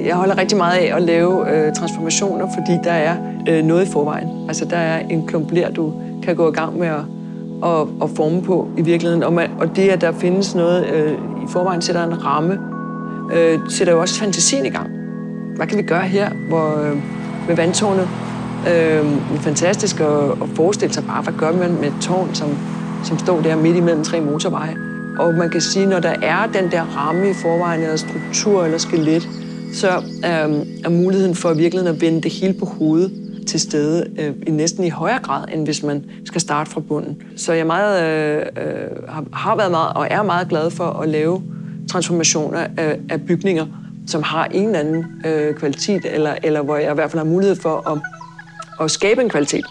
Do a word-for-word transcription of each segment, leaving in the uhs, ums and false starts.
jeg holder rigtig meget af at lave øh, transformationer, fordi der er øh, noget i forvejen. Altså, der er en klump ler, du kan gå i gang med at, at, at forme på i virkeligheden. Og, man, og det, at der findes noget øh, i forvejen, sætter en ramme, øh, sætter jo også fantasien i gang. Hvad kan vi gøre her, hvor, øh, med vandtårnet? Øh, fantastisk at, at forestille sig bare, hvad gør man med et tårn, som, som står der midt imellem tre motorveje. Og man kan sige, når der er den der ramme i forvejen, eller struktur eller skelet, så øh, er muligheden for virkelig at vende det hele på hovedet til stede øh, næsten i højere grad, end hvis man skal starte fra bunden. Så jeg meget, øh, har været meget og er meget glad for at lave transformationer af, af bygninger, som har en eller anden øh, kvalitet, eller, eller hvor jeg i hvert fald har mulighed for at, at skabe en kvalitet.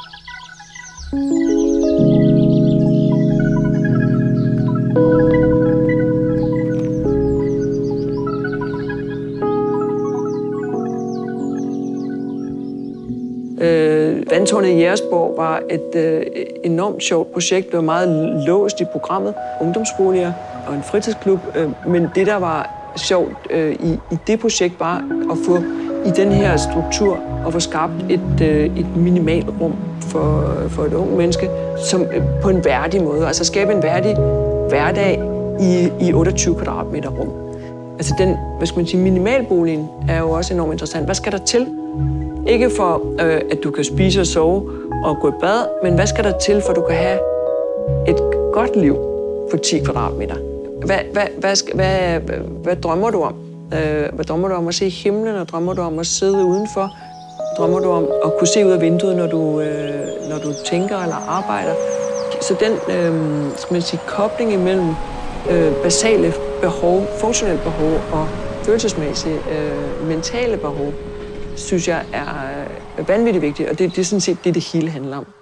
Øh, vandtårnet i Jægersborg var et øh, enormt sjovt projekt. Det var meget låst i programmet. Ungdomsboliger og en fritidsklub. Øh, men det, der var sjovt øh, i, i det projekt, var at få i den her struktur og få skabt et, øh, et minimalt rum for, for et ungt menneske som, øh, på en værdig måde. Altså skabe en værdig hverdag i, i otteogtyve kvadratmeter rum. Altså den, hvad skal man sige, minimalboligen er jo også enormt interessant. Hvad skal der til? Ikke for, øh, at du kan spise og sove og gå i bad, men hvad skal der til, for at du kan have et godt liv på ti kvadratmeter? Hvad, hvad, hvad, skal, hvad, hvad, hvad drømmer du om? Øh, hvad drømmer du om at se himlen, og drømmer du om at sidde udenfor? Drømmer du om at kunne se ud af vinduet, når du, øh, når du tænker eller arbejder? Så den øh, skal man sige, kobling imellem øh, basale behov, funktionelle behov og følelsesmæssige, øh, mentale behov, synes jeg er vanvittigt vigtigt, og det, det er sådan set det, det hele handler om.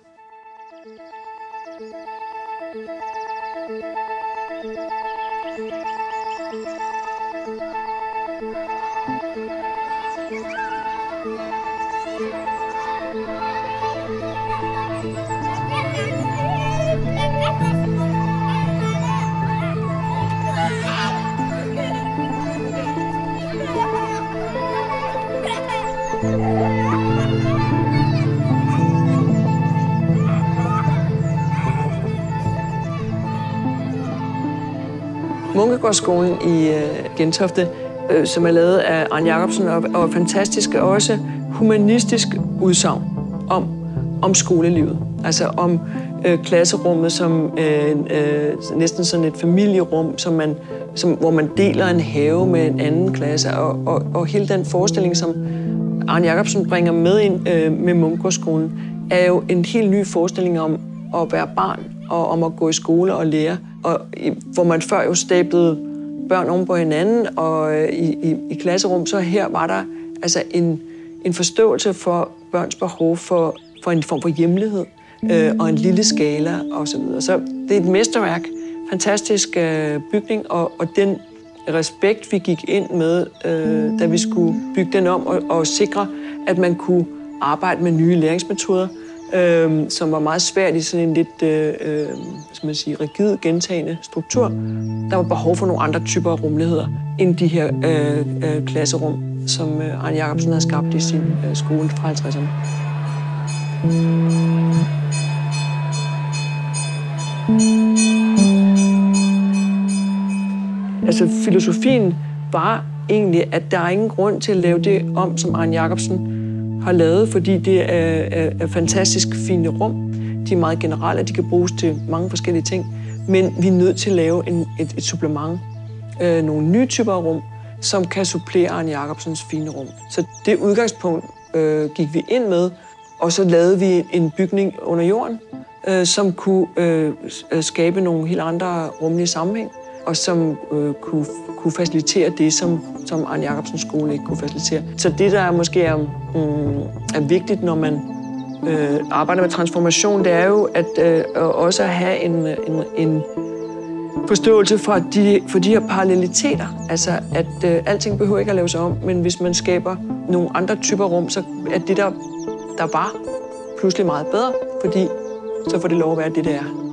Munkegaard Skolen i uh, Gentofte, uh, som er lavet af Arne Jakobsen, og, og fantastisk også humanistisk udsagn om, om skolelivet. Altså om uh, klasserummet som uh, uh, næsten sådan et familierum, som man, som, hvor man deler en have med en anden klasse. Og, og, og hele den forestilling, som Arne Jakobsen bringer med ind uh, med Munkegaard Skolen, er jo en helt ny forestilling om at være barn og om at gå i skole og lære. Og, hvor man før jo stablede børn oven på hinanden og i, i, i klasserum, så her var der altså en, en forståelse for børns behov for, for en form for hjemlighed øh, og en lille skala osv. Så, så det er et mesterværk, fantastisk øh, bygning, og, og den respekt, vi gik ind med, øh, da vi skulle bygge den om og, og sikre, at man kunne arbejde med nye læringsmetoder, Øh, som var meget svært i sådan en lidt øh, øh, skal man sige, rigid, gentagende struktur. Der var behov for nogle andre typer af rummeligheder end de her øh, øh, klasserum, som øh, Arne Jakobsen havde skabt i sin øh, skole fra halvtredserne. Altså, filosofien var egentlig, at der er ingen grund til at lave det om, som Arne Jakobsen har lavet, fordi det er, er, er fantastisk fine rum. De er meget generelle, de kan bruges til mange forskellige ting, men vi er nødt til at lave en, et, et supplement. Øh, nogle nye typer af rum, som kan supplere Arne Jakobsens fine rum. Så det udgangspunkt øh, gik vi ind med, og så lavede vi en bygning under jorden, øh, som kunne øh, skabe nogle helt andre rumlige sammenhæng, og som øh, kunne, kunne facilitere det, som, som Arne Jakobsens skole ikke kunne facilitere. Så det, der måske er, mm, er vigtigt, når man øh, arbejder med transformation, det er jo at øh, også at have en, en, en forståelse for de, for de her paralleliteter. Altså, at øh, alting behøver ikke at lave sig om, men hvis man skaber nogle andre typer rum, så er det, der, der var, pludselig meget bedre, fordi så får det lov at være det, der er.